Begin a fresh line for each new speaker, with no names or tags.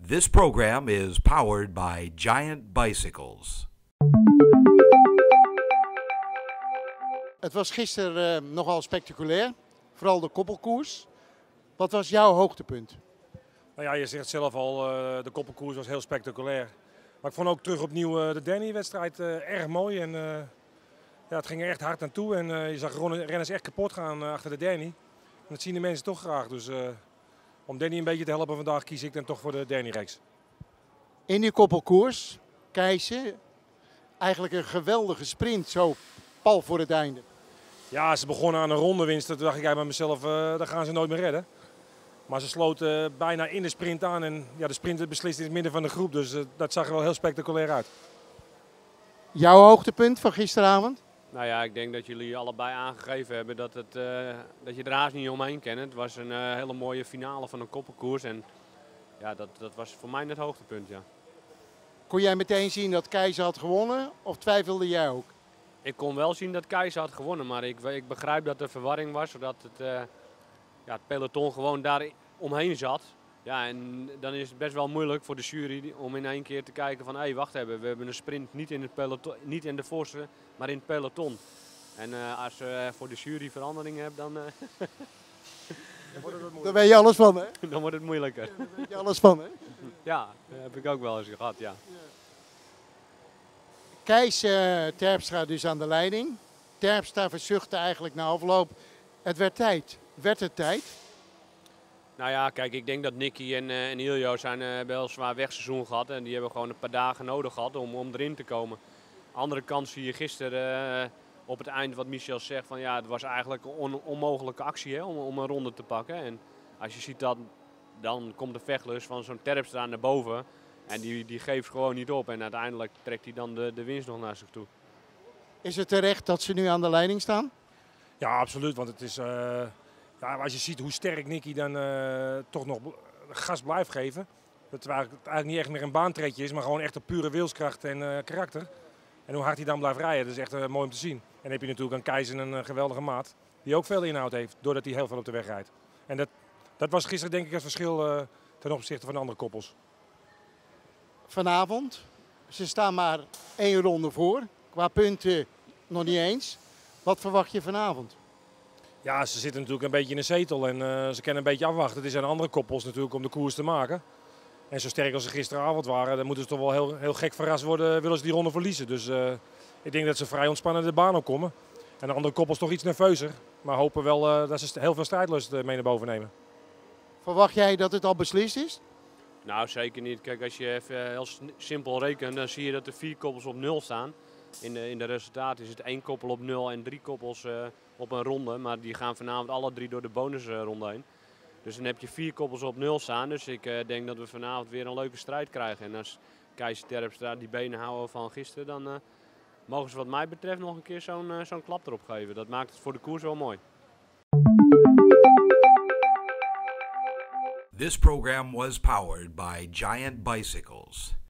This program is powered by Giant Bicycles.
Het was gisteren nogal spectaculair, vooral de koppelkoers. Wat was jouw hoogtepunt?
Nou ja, je zegt zelf al, de koppelkoers was heel spectaculair. Maar ik vond ook terug opnieuw de Danny-wedstrijd erg mooi. En, ja, het ging er echt hard aan toe en je zag renners echt kapot gaan achter de Danny. En dat zien de mensen toch graag. Dus om Danny een beetje te helpen vandaag kies ik dan toch voor de Danny-reeks.
In die koppelkoers, Keijsen, eigenlijk een geweldige sprint zo pal voor het einde.
Ja, ze begonnen aan een rondewinst. Toen dacht ik bij mezelf, dat gaan ze nooit meer redden. Maar ze sloten bijna in de sprint aan en ja, de sprint beslist in het midden van de groep. Dus dat zag er wel heel spectaculair uit.
Jouw hoogtepunt van gisteravond?
Nou ja, ik denk dat jullie allebei aangegeven hebben dat je er haast niet omheen kent. Het was een hele mooie finale van een koppelkoers en ja, dat was voor mij het hoogtepunt, ja.
Kon jij meteen zien dat Keijsen had gewonnen of twijfelde jij ook?
Ik kon wel zien dat Keijsen had gewonnen, maar ik begrijp dat er verwarring was, zodat het peloton gewoon daar omheen zat. Ja, en dan is het best wel moeilijk voor de jury om in één keer te kijken van, hé, wacht even, we hebben een sprint niet in het peloton, niet in de voorste, maar in het peloton. En als je voor de jury verandering hebt, dan
Daar weet je alles van, hè?
dan wordt het moeilijker.
Daar weet je alles van, hè?
Ja, dat heb ik ook wel eens gehad, ja.
Keijsen, Terpstra dus aan de leiding. Terpstra verzuchtte eigenlijk na afloop. Het werd tijd. Werd het tijd?
Nou ja, kijk, ik denk dat Nicky en Iljo hebben wel een zwaar wegseizoen gehad. En die hebben gewoon een paar dagen nodig gehad om erin te komen. Andere kant zie je gisteren op het eind wat Michel zegt. Van, ja, het was eigenlijk een onmogelijke actie, hè, om een ronde te pakken. En als je ziet dat, dan komt de vechtlust van zo'n Terpstra naar boven. En die geeft gewoon niet op. En uiteindelijk trekt hij dan de winst nog naar zich toe.
Is het terecht dat ze nu aan de leiding staan?
Ja, absoluut. Want het is, ja, als je ziet hoe sterk Nicky dan toch nog gas blijft geven. Terwijl het eigenlijk niet echt meer een baantretje is, maar gewoon echt een pure wilskracht en karakter. En hoe hard hij dan blijft rijden, dat is echt mooi om te zien. En dan heb je natuurlijk aan Keijsen een geweldige maat, die ook veel inhoud heeft, doordat hij heel veel op de weg rijdt. En dat was gisteren denk ik het verschil ten opzichte van de andere koppels.
Vanavond, ze staan maar 1 ronde voor. Qua punten nog niet eens. Wat verwacht je vanavond?
Ja, ze zitten natuurlijk een beetje in een zetel en ze kunnen een beetje afwachten. Het is aan andere koppels natuurlijk om de koers te maken. En zo sterk als ze gisteravond waren, dan moeten ze toch wel heel gek verrast worden, willen ze die ronde verliezen. Dus ik denk dat ze vrij ontspannen de baan op komen. En de andere koppels toch iets nerveuzer, maar hopen wel dat ze heel veel strijdlust mee naar boven nemen.
Verwacht jij dat het al beslist is?
Nou, zeker niet. Kijk, als je even heel simpel rekent, dan zie je dat er 4 koppels op 0 staan. In de resultaten is het 1 koppel op 0 en 3 koppels op een ronde. Maar die gaan vanavond alle 3 door de bonusronde heen. Dus dan heb je 4 koppels op 0 staan. Dus ik denk dat we vanavond weer een leuke strijd krijgen. En als Keijsen Terpstra die benen houden van gisteren, dan mogen ze wat mij betreft nog een keer zo'n klap erop geven. Dat maakt het voor de koers wel mooi.
This program was powered by Giant Bicycles.